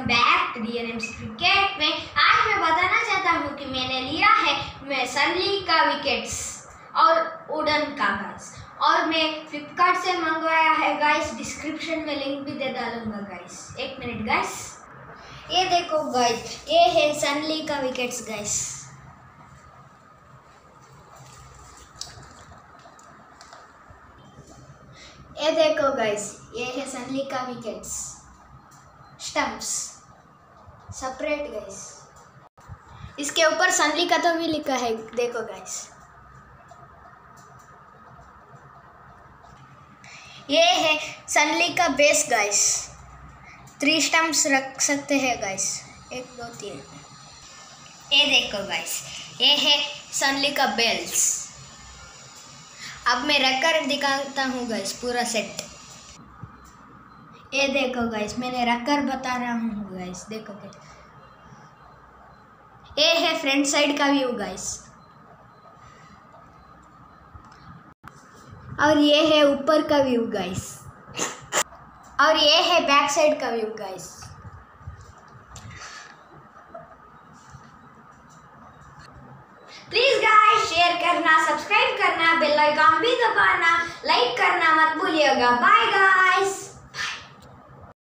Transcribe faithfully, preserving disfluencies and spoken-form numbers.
Back to डीएनएमसी cricket में। आज मैं बताना चाहता हूँ कि मैंने लिया है मैं सनली का विकेट्स और वुडन कागज, और मैं फ्लिपकार्ट से मंगवाया है गाइस। डिस्क्रिप्शन में लिंक भी दे डालूंगा गाइस। एक मिनट गाइस, ये देखो गाइस, ये है सनली का विकेट्स गाइस। ये देखो गाइस, ये है सनली का विकेट्स, स्टम्प्स सेपरेट गाइस। इसके ऊपर सनली का तो भी लिखा है, देखो गाइस। ये है सनली का बेस गाइस। थ्री स्टम्प्स रख सकते हैं गाइस, एक दो तीन। ये देखो गाइस, ये है सनली का बेल्स। अब मैं रखकर दिखाता हूँ गाइस पूरा सेट। ये देखो गाइस, मैंने रखकर बता रहा हूँ गाइस, देखो गाइस। ये है फ्रंट साइड का व्यू गाइस, और ये है ऊपर का व्यू गाइस, और ये है बैक साइड का view guys. Please guys share करना, सब्सक्राइब करना, बेल आइकन भी दबाना, लाइक करना मत भूलिएगा। Bye guys.